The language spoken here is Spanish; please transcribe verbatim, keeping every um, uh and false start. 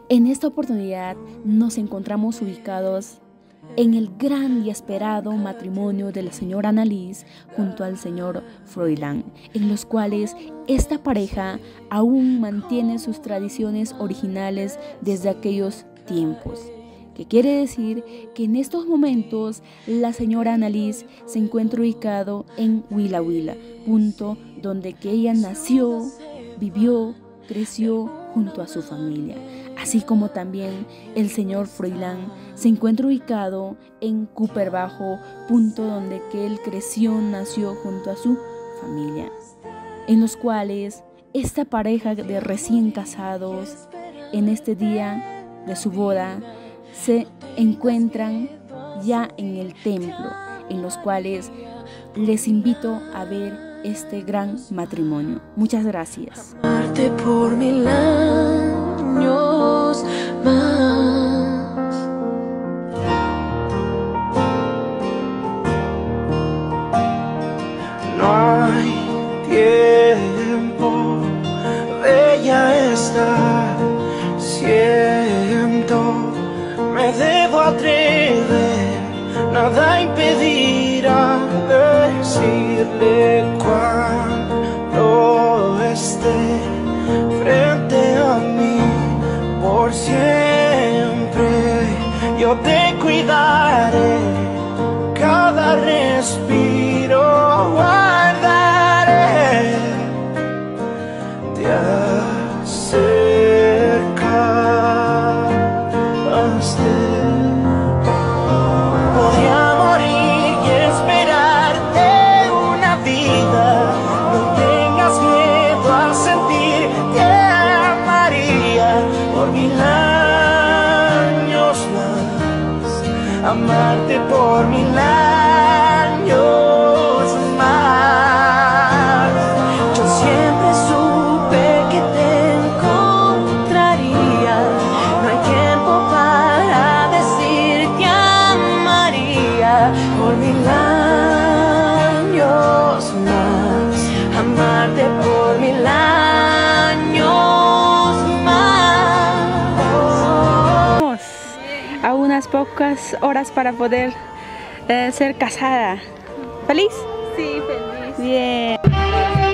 En esta oportunidad nos encontramos ubicados en el gran y esperado matrimonio de la señora Annalise junto al señor Froilán, en los cuales esta pareja aún mantiene sus tradiciones originales desde aquellos tiempos. Que quiere decir que en estos momentos la señora Annalise se encuentra ubicado en Huila Huila, punto donde que ella nació, vivió, creció junto a su familia. Así como también el señor Froilán se encuentra ubicado en Cooper Bajo, punto donde que él creció, nació junto a su familia. En los cuales esta pareja de recién casados, en este día de su boda, se encuentran ya en el templo, en los cuales les invito a ver este gran matrimonio. Muchas gracias. Amarte por mil años más. No hay tiempo, bella está, siento, me debo atrever, nada impedirá decirle cuando esté frente a mí. Por siempre yo te cuidaré, cada respiro guardaré, te acercaste. Podría morir y esperarte una vida, no tengas miedo a sentir, te amaría por mil años más, amarte por mil años más. Yo siempre supe que te encontraría, no hay tiempo para decir te amaría por mil años más, amarte por mil años más. A unas pocas horas para poder eh, ser casada. ¿Feliz? Sí, feliz. Bien.